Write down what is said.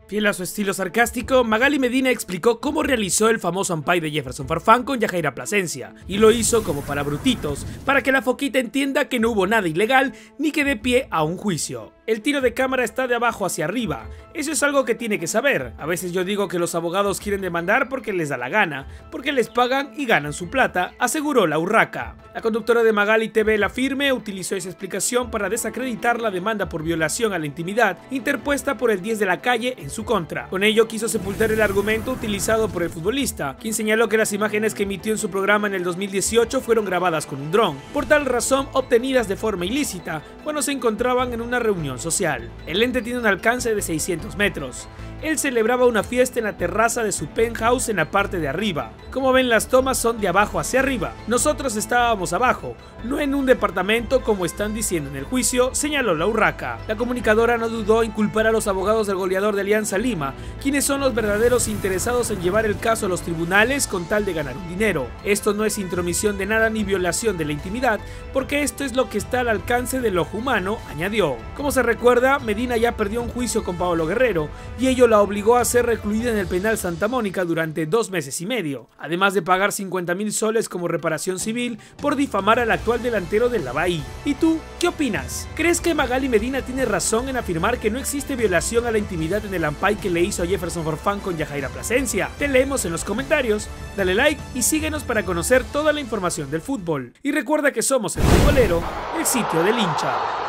Fiel a su estilo sarcástico, Magali Medina explicó cómo realizó el famoso ampay de Jefferson Farfán con Yajaira Plasencia, y lo hizo como para brutitos, para que la foquita entienda que no hubo nada ilegal ni que dé pie a un juicio. El tiro de cámara está de abajo hacia arriba, eso es algo que tiene que saber. A veces yo digo que los abogados quieren demandar porque les da la gana, porque les pagan y ganan su plata, aseguró la urraca. La conductora de Magali TV La Firme utilizó esa explicación para desacreditar la demanda por violación a la intimidad interpuesta por el 10 de la calle en su contra. Con ello quiso sepultar el argumento utilizado por el futbolista, quien señaló que las imágenes que emitió en su programa en el 2018 fueron grabadas con un dron, por tal razón obtenidas de forma ilícita cuando se encontraban en una reunión social. El ente tiene un alcance de 600 metros. Él celebraba una fiesta en la terraza de su penthouse en la parte de arriba. Como ven, las tomas son de abajo hacia arriba. Nosotros estábamos abajo, no en un departamento como están diciendo en el juicio, señaló la urraca. La comunicadora no dudó en culpar a los abogados del goleador de Alianza Lima, quienes son los verdaderos interesados en llevar el caso a los tribunales con tal de ganar un dinero. Esto no es intromisión de nada ni violación de la intimidad, porque esto es lo que está al alcance del ojo humano, añadió. Como se recuerda, Medina ya perdió un juicio con Paolo Guerrero, y ello la obligó a ser recluida en el penal Santa Mónica durante 2 meses y medio, además de pagar 50.000 soles como reparación civil por difamar al actual delantero del Lavai. ¿Y tú, qué opinas? ¿Crees que Magali Medina tiene razón en afirmar que no existe violación a la intimidad en el ampay que le hizo a Jefferson Farfán con Yajaira Plasencia? Te leemos en los comentarios, dale like y síguenos para conocer toda la información del fútbol. Y recuerda que somos El Futbolero, el sitio del hincha.